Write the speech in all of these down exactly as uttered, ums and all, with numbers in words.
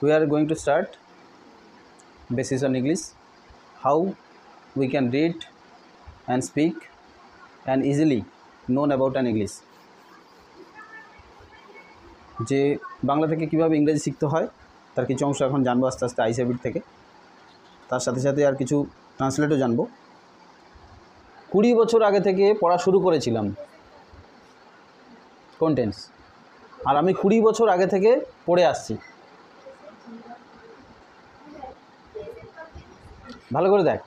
we are going to start basis on English, how we can read and speak and easily known about an English. যে বাংলা থেকে কীভাবে ইংরেজি শিখতে হয় তার কিছু অংশ এখন জানবো আস্তে আস্তে আইস হ্যাবিট থেকে। তার সাথে সাথে আর কিছু ট্রান্সলেটও জানবো। কুড়ি বছর আগে থেকে পড়া শুরু করেছিলাম কন্টেন্টস, আর আমি কুড়ি বছর আগে থেকে পড়ে আসছি। ভালো করে দেখ,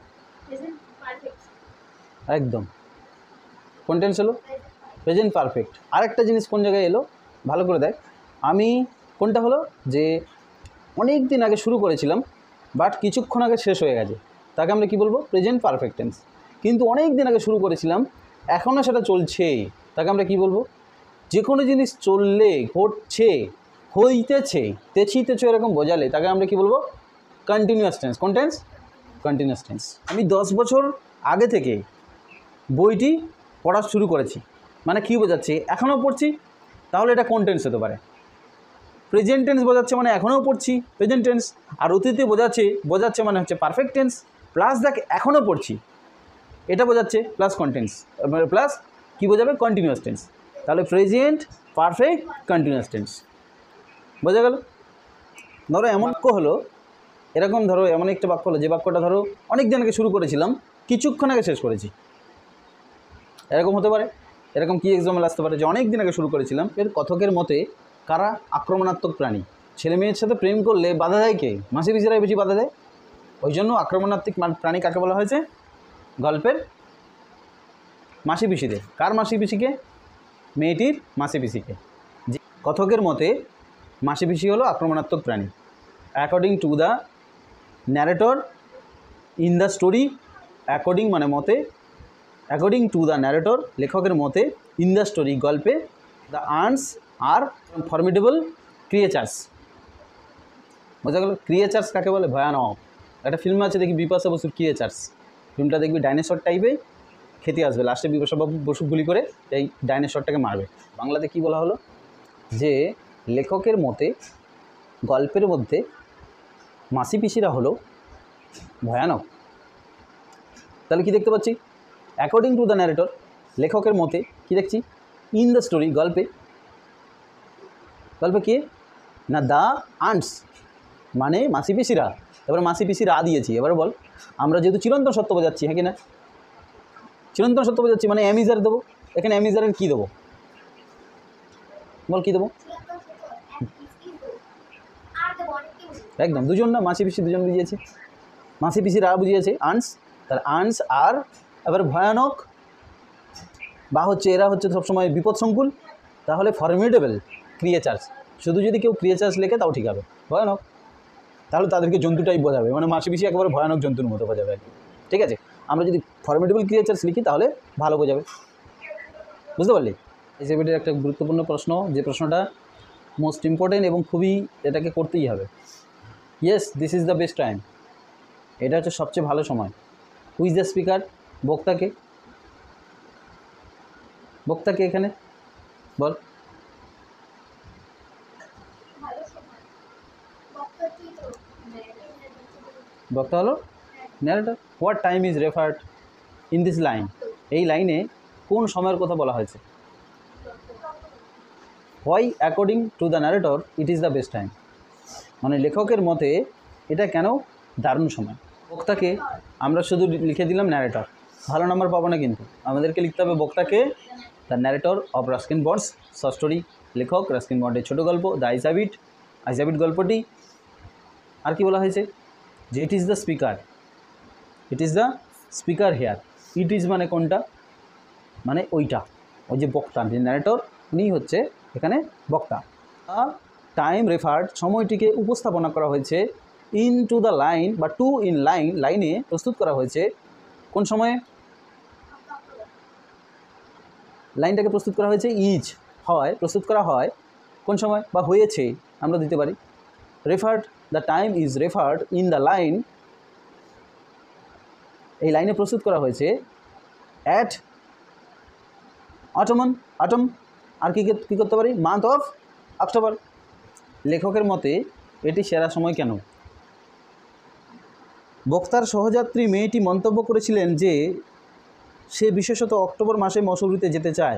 একদম কন্টেন্টস হলো প্রেজেন্ট পারফেক্ট। আরেকটা জিনিস কোন জায়গায় এলো ভালো করে দেখ, আমি কোনটা হলো যে অনেক দিন আগে শুরু করেছিলাম বাট কিছুক্ষণ আগে শেষ হয়ে গেছে, তাকে আমরা কি বলবো? Present perfect tense. কিন্তু অনেক দিন আগে শুরু করেছিলাম এখনও সেটা চলছে, তাকে আমরা কি বলবো? যে কোনো জিনিস চললে, ঘটছে, হইতেছে, তেছিতেছে এরকম বোঝালে তাকে আমরা কি বলবো? Continuous tense. কোন টেন্স? Continuous tense. আমি দশ বছর আগে থেকে বইটি পড়া শুরু করেছি, মানে কী বোঝাচ্ছে? এখনও পড়ছি, তাহলে এটা কোন টেন্স হতে পারে? প্রেজেন্ট টেন্স বোঝাচ্ছে মানে এখনও পড়ছি, প্রেজেন্ট টেন্স। আর অতীতে বোঝাচ্ছে বোঝাচ্ছে মানে হচ্ছে পারফেক্ট টেন্স, প্লাস দেখ এখনও পড়ছি এটা বোঝাচ্ছে, প্লাস কন্টেন্স প্লাস কী বোঝাবে? Continuous tense. তাহলে প্রেজেন্ট পারফেক্ট কন্টিনিউয়াস টেন্স, বোঝা গেল? ধরো এমন বাক্য হলো, এরকম ধরো এমন একটা বাক্য হলো যে বাক্যটা ধরো অনেক দিন আগে শুরু করেছিলাম, কিছুক্ষণ আগে শেষ করেছি, এরকম হতে পারে। এরকম কি এক্সাম্পল আসতে পারে যে অনেক দিন আগে শুরু করেছিলাম। এর কথকের মতে কারা আক্রমণাত্মক প্রাণী? ছেলে মেয়ের সাথে প্রেম করলে বাধা দেয় কে? মাসি পিসিরাই বেশি বাধা দেয়। ওই জন্য আক্রমণাত্মক প্রাণী কাকে বলা হয়েছে গল্পের? মাসি পিসিদের। কার মাসি পিসিকে? মেয়েটির মাসি পিসিকে। যে কথকের মতে মাসি পিসি হলো আক্রমণাত্মক প্রাণী। According to the narrator in the story, according মানে মতে, অ্যাকর্ডিং টু দ্য ন্যারেটর লেখকের মতে, ইন দ্য স্টোরি গল্পে, দ্য আর্নস আর ফর্মিডেবল ক্রিয়েচার্স। বোঝা গেল? ক্রিয়েচার্স কাকে বলে? ভয়ানক। একটা ফিল্ম আছে দেখি বিপাশা বসুর ক্রিয়েচার্স, ফিল্মটা দেখবি ডাইনোসর টাইপে খেতে আসবে, লাস্টে বিপাশা বসু গুলি করে এই ডাইনোসরটাকে মারবে। বাংলাতে কি বলা হলো যে লেখকের মতে গল্পের মধ্যে মাসি পিসিরা হলো ভয়ানক। তাহলে কি দেখতে পাচ্ছি? অ্যাকর্ডিং টু দ্য ন্যারেটর লেখকের মতে কি দেখছি? ইন দ্য স্টোরি গল্পে, গল্পে কে না? দ্য আন্টস মানে মাসি পিসিরা। এবার মাসি পিসিরা দিয়েছি, এবারে বল আমরা যেহেতু চিরন্তন সত্য বোঝাচ্ছি, হ্যাঁ কি না? চিরন্তন সত্য বোঝাচ্ছি মানে অ্যামিজার দেবো। এখানে অ্যামিজারের কী দেবো? বল কী দেবো? একদম দুজন না, মাসি পিসি দুজন বুঝিয়েছে, মাসি পিসিরা বুঝিয়েছে আন্টস। তার আন্টস আর এবার ভয়ানক বা হচ্ছে এরা হচ্ছে সবসময় বিপদসংকুল, তাহলে ফর্মিডেবল ক্রিয়েচার্স। শুধু যদি কেউ ক্রিয়েচার্স লেখে তাও ঠিক হবে, ভয়ানক, তাহলে তাদেরকে জন্তুটাই বোঝাবে, মানে মাসি পিসি একেবারে ভয়ানক জন্তুর মতো বোঝাবে আর কি। ঠিক আছে, আমরা যদি ফর্মিডেবল ক্রিয়েচার্স লিখি তাহলে ভালো বোঝাবে। বুঝতে পারলি? এই চ্যাপ্টারের একটা গুরুত্বপূর্ণ প্রশ্ন, যে প্রশ্নটা মোস্ট ইম্পর্টেন্ট এবং খুবই এটাকে করতেই হবে। Yes, this is the best time. এটা হচ্ছে সবচেয়ে ভালো সময়। Who is the speaker? বক্তাকে। বক্তাকে এখানে বল। বক্তা হলো narrator. What time is referred in this line? এই লাইনে কোন সময়ের কথা বলা হয়েছে? Why according to the narrator it is the best time, মানে লেখকের মতে এটা কেন দারুণ সময়। বক্তাকে আমরা শুধু লিখে দিলাম ন্যারেটর, ভালো নাম্বার পাবো না, কিন্তু আমাদেরকে লিখতে হবে বক্তাকে the narrator of Ruskin Bond's short story, লেখক রাস্কিন বন্ডের ছোটো গল্প the ice habit, ice habit গল্পটি। আর কি বলা হয়েছে? যে it is the speaker, it is the speaker here. It is মানে কোনটা? মানে ওইটা, ওই যে বক্তা, যে ন্যারেটর উনি হচ্ছে এখানে বক্তা। টাইম রেফার্ড সময়টিকে উপস্থাপনা করা হয়েছে, ইন টু দ্য লাইন বা টু ইন লাইন লাইনে প্রস্তুত করা হয়েছে। কোন সময়ে লাইনটাকে প্রস্তুত করা হয়েছে? ইজ হয়, প্রস্তুত করা হয় কোন সময় বা হয়েছে আমরা দিতে পারি। Referred, the time is referred in the line, এই লাইনে প্রস্তুত করা হয়েছে অ্যাট অটোমন, অটম। আর কী কী করতে পারি? Month of October. লেখকের মতে এটি সেরা সময় কেন? বক্তার সহযাত্রী মেয়েটি মন্তব্য করেছিলেন যে সে বিশেষত অক্টোবর মাসে মসৌরিতে যেতে চায়।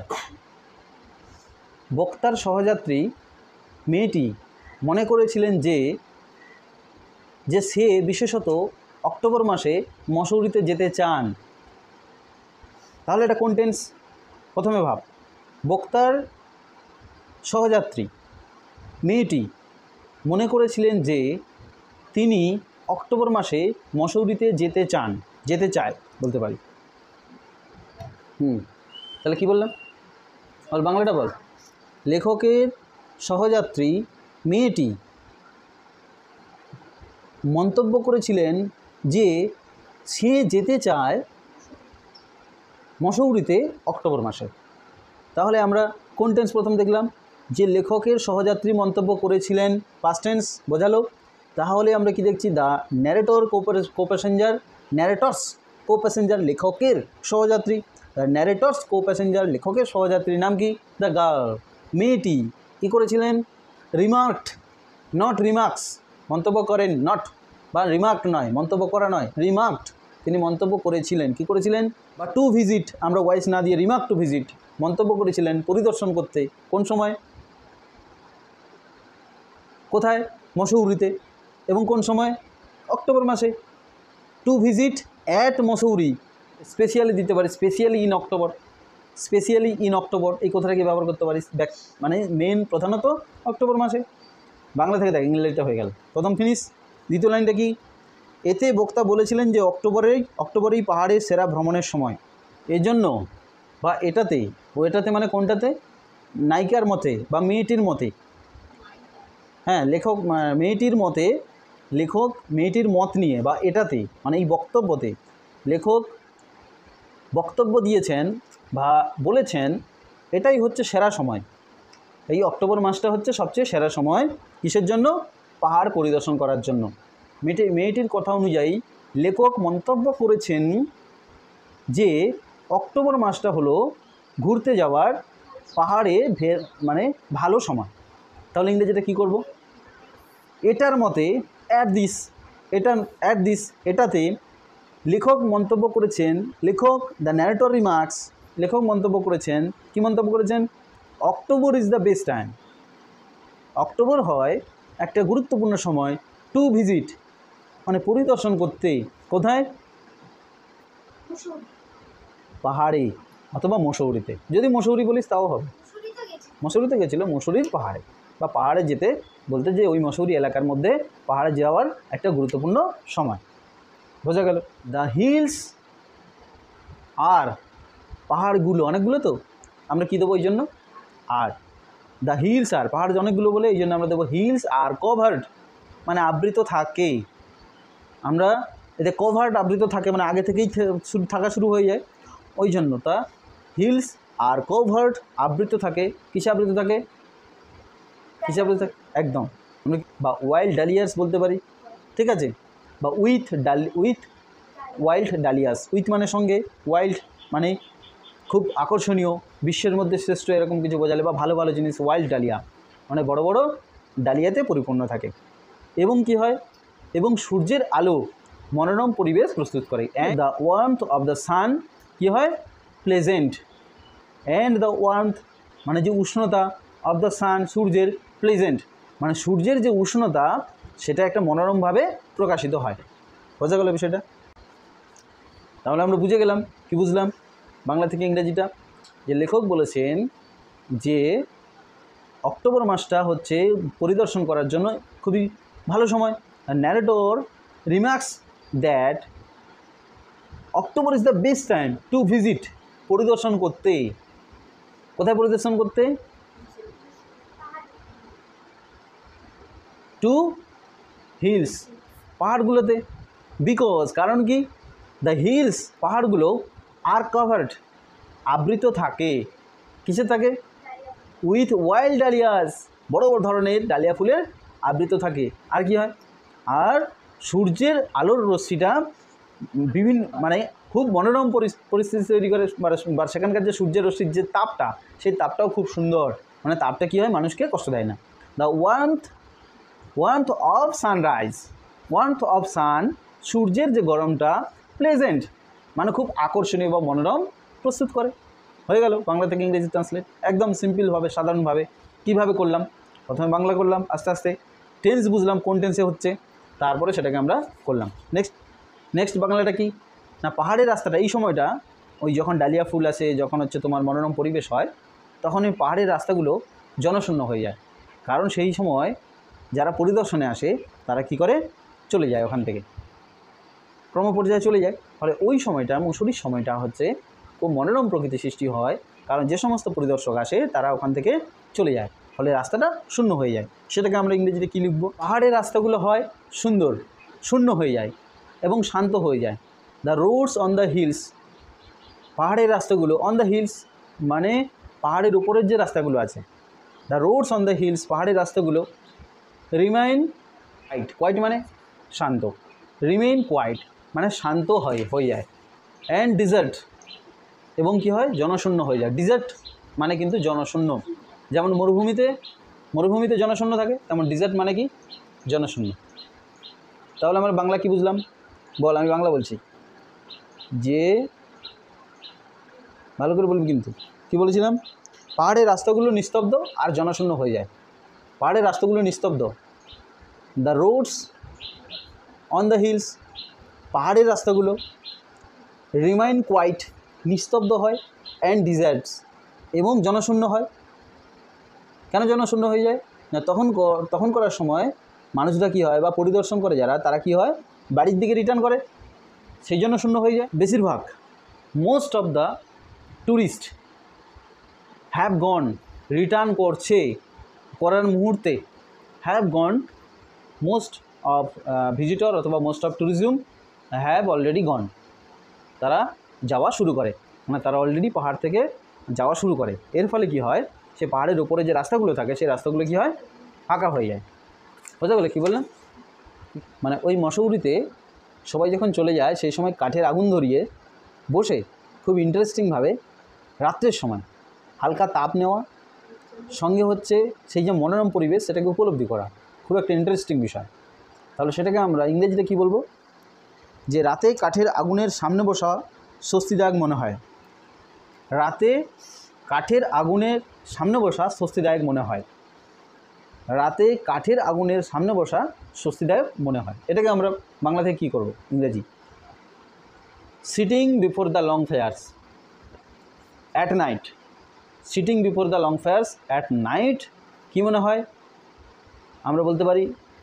বক্তার সহযাত্রী মেয়েটি মনে করেছিলেন যে যে সে বিশেষত অক্টোবর মাসে মসৌরিতে যেতে চান। তাহলে এটা কোন টেন্স? প্রথমে ভাব, বক্তার সহযাত্রী মেয়েটি মনে করেছিলেন যে তিনি অক্টোবর মাসে মসৌরিতে যেতে চান, যেতে চায় বলতে পারি। হুম তাহলে কি বললাম? বল বাংলাটা বল। লেখকের সহযাত্রী মেয়েটি মন্তব্য করেছিলেন যে সে যেতে চায় মসৌরিতে অক্টোবর মাসে। তাহলে আমরা কোন টেন্স প্রথম দেখলাম? যে লেখকের সহযাত্রী মন্তব্য করেছিলেন, পাস্ট টেন্স বোঝালো। তাহলে আমরা কি দেখছি? The narrator co passenger, narrator's co passenger লেখকের সহযাত্রী, দ্য ন্যারেটর্স কো প্যাসেঞ্জার লেখকের সহযাত্রীর নাম কি? The girl. মেয়েটি কী করেছিলেন? রিমার্কড, নট রিমার্কস, মন্তব্য করেন, নট বা রিমার্কড নয়, মন্তব্য করা নয়, রিমার্কড, তিনি মন্তব্য করেছিলেন। কি করেছিলেন? বা টু ভিজিট, আমরা ওয়াইস না দিয়ে রিমার্ক টু ভিজিট, মন্তব্য করেছিলেন পরিদর্শন করতে। কোন সময়? কোথায়? মসৌরিতে। এবং কোন সময়? অক্টোবর মাসে। To visit at Mussoorie, specially দিতে পারি, specially in October, specially in October এই কথাটাকে ব্যবহার করতে পারিস। ব্যাক মানে মেন প্রধানত অক্টোবর মাসে। বাংলা থেকে দেখ, ইংরেজিটা হয়ে গেল। প্রথম ফিনিশ। দ্বিতীয় লাইনটা কি? এতে বক্তা বলেছিলেন যে অক্টোবরেই অক্টোবরেই পাহাড়ের সেরা ভ্রমণের সময়। এজন্য বা এটাতে, ও এটাতে মানে কোনটাতে? নায়িকার মতে বা মেয়েটির মতে, হ্যাঁ লেখক মেয়েটির মতে, লেখক মেয়েটির মত নিয়ে বা এটাতে মানে এই বক্তব্যতে লেখক বক্তব্য দিয়েছেন বা বলেছেন এটাই হচ্ছে সেরা সময়। এই অক্টোবর মাসটা হচ্ছে সবচেয়ে সেরা সময়। কিসের জন্য? পাহাড় পরিদর্শন করার জন্য। মেয়েটি মেয়েটির কথা অনুযায়ী লেখক মন্তব্য করেছেন যে অক্টোবর মাসটা হলো ঘুরতে যাওয়ার পাহাড়ে ভে মানে ভালো সময়। তাহলে ইংরেজিটা কী করব? এটার মতে অ্যাট দিস, এটা অ্যাট দিস এটাতে লেখক মন্তব্য করেছেন, লেখক দ্য ন্যারেটর রিমার্কস, লেখক মন্তব্য করেছেন, কি মন্তব্য করেছেন? October is the best time, October হয় একটা গুরুত্বপূর্ণ সময় টু ভিজিট মানে পরিদর্শন করতে। কোথায়? পাহাড়ে অথবা মসৌরিতে। যদি মসৌরি বলিস তাও হবে, মসৌরিতে গেছিলো, মসৌরির পাহাড়ে বা পাহাড়ে যেতে বলতে যে ওই মসৌরি এলাকার মধ্যে পাহাড়ে যাওয়ার একটা গুরুত্বপূর্ণ সময়। বোঝা গেল? দ্য হিলস আর পাহাড়গুলো, অনেকগুলো তো আমরা কী দেবো এই জন্য? আর দ্য হিলস আর পাহাড় অনেকগুলো বলে এই জন্য আমরা দেবো হিলস আর কভার্ড মানে আবৃত থাকে। আমরা এতে কভার্ড আবৃত থাকে মানে আগে থেকেই শুরু থাকা শুরু হয়ে যায়, ওই জন্য তা হিলস আর কভার্ড আবৃত থাকে। কিসে আবৃত থাকে? কিসে আবৃত থাকে? একদম আমরা বা ওয়াইল্ড ডালিয়াস বলতে পারি, ঠিক আছে? বা উইথ ডাল উইথ ওয়াইল্ড ডালিয়াস, উইথ মানে সঙ্গে, ওয়াইল্ড মানে খুব আকর্ষণীয়, বিশ্বের মধ্যে শ্রেষ্ঠ এরকম কিছু বোঝালে, বা ভালো ভালো জিনিস। ওয়াইল্ড ডালিয়া মানে বড় বড় ডালিয়াতে পরিপূর্ণ থাকে। এবং কি হয়? এবং সূর্যের আলো মনোরম পরিবেশ প্রস্তুত করে। And the warmth of the sun কী হয়? প্লেজেন্ট। অ্যান্ড দ্য ওয়ার্মথ মানে যে উষ্ণতা, অফ দ্য সান সূর্যের, প্লেজেন্ট মানে সূর্যের যে উষ্ণতা সেটা একটা মনোরমভাবে প্রকাশিত হয়। বোঝা গেল বিষয়টা? তাহলে আমরা বুঝে গেলাম, কি বুঝলাম বাংলা থেকে ইংরেজিটা? যে লেখক বলেছেন যে অক্টোবর মাসটা হচ্ছে পরিদর্শন করার জন্য খুবই ভালো সময়। Narrator remarks that October is the best time to visit, পরিদর্শন করতে। কোথায় পরিদর্শন করতে? Two hills, পাহাড়গুলোতে। বিকজ কারণ কি? দ্য হিলস পাহাড়গুলো আর কভার্ড আবৃত থাকে। কিসে থাকে? উইথ ওয়াইল্ড ডালিয়াস, বড় বড় ধরনের ডালিয়া ফুলের আবৃত থাকে। আর কি হয়? আর সূর্যের আলোর রশ্মিটা বিভিন্ন মানে খুব মনোরম পরিস্থিতি তৈরি করে, বা সেখানকার যে সূর্যের রশ্মির যে তাপটা, সেই তাপটাও খুব সুন্দর, মানে তাপটা কী হয়? মানুষকে কষ্ট দেয় না। The warmth warmth of sunrise, warmth of sun, সূর্যের যে গরমটা, প্লেজেন্ট মানে খুব আকর্ষণীয় বা মনোরম প্রস্তুত করে। হয়ে গেল বাংলা থেকে ইংরেজি ট্রান্সলেট, একদম সিম্পলভাবে সাধারণভাবে। কীভাবে করলাম? প্রথমে বাংলা করলাম, আস্তে আস্তে টেন্স বুঝলাম কোন টেন্সে হচ্ছে, তারপরে সেটাকে আমরা করলাম। নেক্সট নেক্সট বাংলাটা কি না, পাহাড়ের রাস্তাটা এই সময়টা, ওই যখন ডালিয়া ফুল আসে, যখন হচ্ছে তোমার মনোরম পরিবেশ হয়, তখন ওই পাহাড়ের রাস্তাগুলো জনশূন্য হয়ে যায়। কারণ সেই সময় যারা পরিদর্শনে আসে তারা কি করে, চলে যায় ওখান থেকে, ক্রমপর্যায়ে চলে যায়। ফলে ওই সময়টা, মুসুরির সময়টা হচ্ছে খুব মনোরম প্রকৃতি সৃষ্টি হয়, কারণ যে সমস্ত পরিদর্শক আসে তারা ওখান থেকে চলে যায়, ফলে রাস্তাটা শূন্য হয়ে যায়। সেটাকে আমরা ইংরেজিতে কী লিখব? পাহাড়ের রাস্তাগুলো হয় সুন্দর, শূন্য হয়ে যায় এবং শান্ত হয়ে যায়। The roads on the hills, পাহাড়ের রাস্তাগুলো, অন দ্য হিলস মানে পাহাড়ের উপরের যে রাস্তাগুলো আছে, the roads on the hills, পাহাড়ের রাস্তাগুলো, রিমাইন কোয়াইট, কোয়াইট মানে শান্ত, রিমেইন কোয়াইট মানে শান্ত হয় হয়ে যায়, অ্যান্ড ডিজার্ট এবং কি হয়, জনশূন্য হয়ে যায়। ডিজার্ট মানে কিন্তু জনশূন্য, যেমন মরুভূমিতে মরুভূমিতে জনশূন্য থাকে, তেমন ডিজার্ট মানে কি, জনশূন্য। তাহলে আমরা বাংলা কি বুঝলাম বল? আমি বাংলা বলছি, যে ভালো করে বলবি কিন্তু, কি বলেছিলাম? পাহাড়ের রাস্তাগুলো নিস্তব্ধ আর জনশূন্য হয়ে যায়। পাহাড়ের রাস্তাগুলো নিস্তব্ধ, the roads on the hills, পাহাড়ের রাস্তাগুলো, রিমাইন কোয়াইট নিস্তব্ধ হয়, অ্যান্ড ডিজার্টস এবং জনশূন্য হয়। কেন জনশূন্য হয়ে যায় না, তখন তখন করার সময় মানুষরা কী হয়, বা পরিদর্শন করে যারা, তারা কি হয়, বাড়ির দিকে রিটার্ন করে, সেই জন্য শূন্য হয়ে যায়। বেশিরভাগ, most of the tourist have gone, return করছে, করার মুহূর্তে, have gone, most of visitor অথবা most of tourism have already gone, তারা যাওয়া শুরু করে, মানে তারা অলরেডি পাহাড় থেকে যাওয়া শুরু করে। এর ফলে কি হয়, সে পাহাড়ের ওপরে যে রাস্তাগুলো থাকে সেই রাস্তাগুলো কি হয়, ফাঁকা হয়ে যায়। বোঝা গেলো কী বললাম? মানে ওই মশৌরিতে সবাই যখন চলে যায়, সেই সময় কাঠের আগুন ধরিয়ে বসে খুব ইন্টারেস্টিংভাবে রাত্রের সময় হালকা তাপ নেওয়া, সঙ্গে হচ্ছে সেই যে মনোরম পরিবেশ সেটাকে উপলব্ধি করা, খুব একটা ইন্টারেস্টিং বিষয়। তাহলে সেটাকে আমরা ইংরেজিতে কী বলবো? যে রাতে কাঠের আগুনের সামনে বসা স্বস্তিদায়ক মনে হয়। রাতে কাঠের আগুনের সামনে বসা স্বস্তিদায়ক মনে হয়। রাতে কাঠের আগুনের সামনে বসা স্বস্তিদায়ক মনে হয়। এটাকে আমরা বাংলা থেকে কী করব? ইংরেজি, sitting before the long fires at night, sitting before the long fires at night কী মনে হয়? আমরা বলতে পারি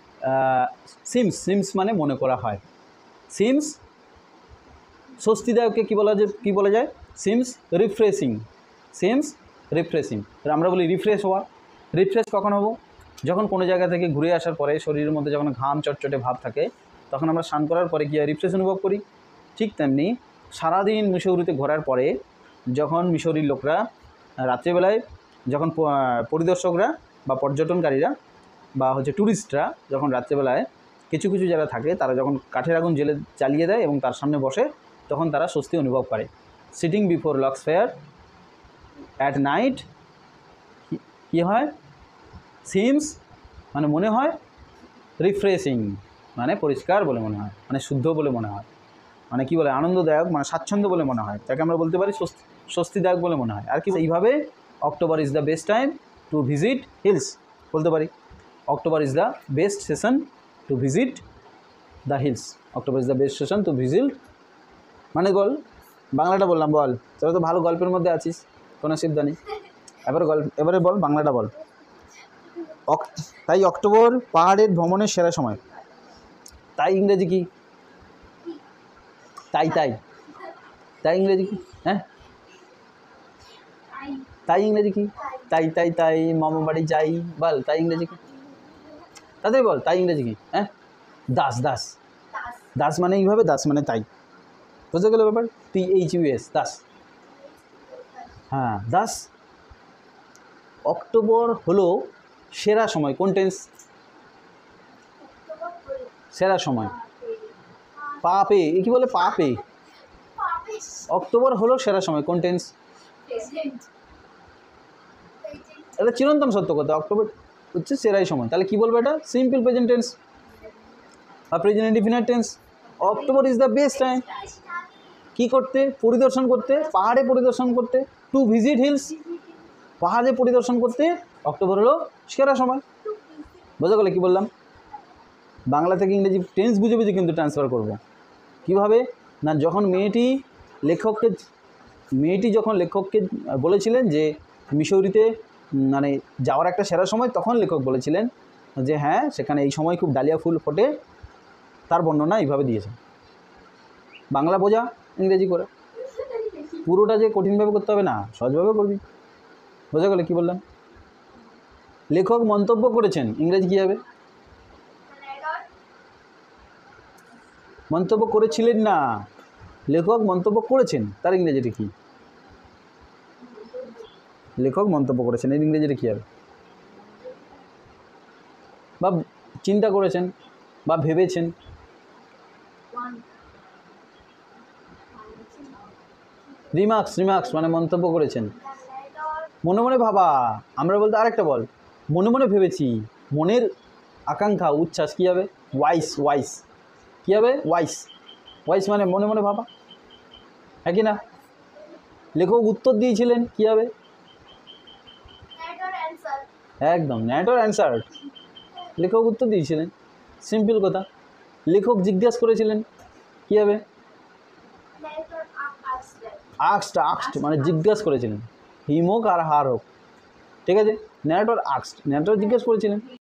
সিমস, সিমস মানে মনে করা হয়। সিমস স্বস্তিদায়ককে কী বলা যায়, কী বলা যায়? Seems refreshing, seems refreshing. আমরা বলি রিফ্রেশ হওয়া। রিফ্রেশ কখন হবো? যখন কোনো জায়গা থেকে ঘুরে আসার পরে শরীরের মধ্যে যখন ঘাম চটচটে ভাব থাকে, তখন আমরা স্নান করার পরে কি রিফ্রেশ অনুভব করি। ঠিক তেমনি সারাদিন মিশৌরিতে ঘোরার পরে যখন মিশরীর লোকরা রাত্রেবেলায়, যখন পরিদর্শকরা বা পর্যটনকারীরা বা হচ্ছে ট্যুরিস্টরা যখন রাত্রেবেলায় কিছু কিছু যারা থাকে, তারা যখন কাঠের আগুন জেলে জ্বালিয়ে দেয় এবং তার সামনে বসে, তখন তারা স্বস্তি অনুভব করে। Sitting before logs fire at night কী হয়? সিমস মানে মনে হয়, রিফ্রেশিং মানে পরিষ্কার বলে মনে হয়, মানে শুদ্ধ বলে মনে হয়, মানে কী বলে, আনন্দদায়ক মানে স্বাচ্ছন্দ্য বলে মনে হয়, তাকে আমরা বলতে পারি স্বস্তিদায়ক বলে মনে হয়। আর কি এইভাবে October is the best time to visit hills বলতে পারি। October is the best session to visit the hills, October is the best session to visit, মানে বল বাংলাটা বললাম, বল তোরা তো ভালো গল্পের মধ্যে আছিস, কোনো অসুবিধা নেই। এবারে গল্প, এবারে বল বাংলাটা বল। তাই অক্টোবর পাহাড়ের ভ্রমণের সেরা সময়। তাই ইংরেজি কি? তাই তাই তাই ইংরেজি কি? হ্যাঁ, তাই ইংরেজি কি? তাই তাই তাই মামা বাড়ি যাই, বল তাই ইংরেজি কি? তাদের বল তাই ইংরেজি কি? হ্যাঁ, দাস, দাস, দাস মানে এইভাবে, দাস মানে তাই, বুঝতে গেল ব্যাপার? T H U S, thus. হ্যাঁ, দাস। অক্টোবর হলো সেরা সময়। কোন টেন্স? সেরা সময়। পাপে, এ কি বলে? পাপে। অক্টোবর হলো সেরা সময়। কোন টেন্স? এটা চিরন্তন সত্য কথা। অক্টোবর হচ্ছে সেরাই সময়। তাহলে কী বলবো এটা? সিম্পল প্রেজেন্ট টেন্স বা present indefinite tense. October is the best time কী করতে? পরিদর্শন করতে, পাহাড়ে পরিদর্শন করতে। টু ভিজিট হিলস, পাহাড়ে পরিদর্শন করতে অক্টোবর হলো সেরা সময়। বোঝা গেলে কী বললাম? বাংলা থেকে ইংরেজি টেন্স বুঝে বুঝে কিন্তু ট্রান্সফার করব। কিভাবে না, যখন মেয়েটি লেখককে মেয়েটি যখন লেখককে বলেছিলেন যে মিশৌরিতে মানে যাওয়ার একটা সেরা সময়, তখন লেখক বলেছিলেন যে হ্যাঁ সেখানে এই সময় খুব ডালিয়া ফুল ফোটে, তার বর্ণনা এইভাবে দিয়েছে। বাংলা বোঝা ইংরেজি করে, পুরোটা যে কঠিনভাবে করতে হবে না, সহজভাবে করবি। বোঝা গেলে কী বললাম? লেখক মন্তব্য করেছেন, ইংরেজি কী হবে? মন্তব্য করেছিলেন না, লেখক মন্তব্য করেছেন, তার ইংরেজিটা কী? লেখক মন্তব্য করেছেন, এর ইংরেজিটা কী হবে? বা চিন্তা করেছেন বা ভেবেছেন। রিমার্কস, রিমার্কস মানে মন্তব্য করেছেন। মনে মনে ভাবা, আমরা বলতে আরেকটা বল, মনে মনে ভেবেছি, মনের আকাঙ্ক্ষা উচ্ছ্বাস কী হবে? ওয়াইস, ওয়াইস কী হবে? ওয়াইস, ওয়াইস মানে মনে মনে ভাবা, হ্যাঁ কি না? লেখক উত্তর দিয়েছিলেন, কী হবে? একদম, ন্যারেটর অ্যান্সার। লেখক উত্তর দিয়েছিলেন, সিম্পল কথা। লেখক জিজ্ঞাসা করেছিলেন, কী হবে? আক্সড, আক্সড মানে জিজ্ঞাসা করেছিলেন, হিম হোক আর হার হোক, ঠিক আছে? ন্যারেটর আক্সড, ন্যারেটর জিজ্ঞাসা করেছিলেন।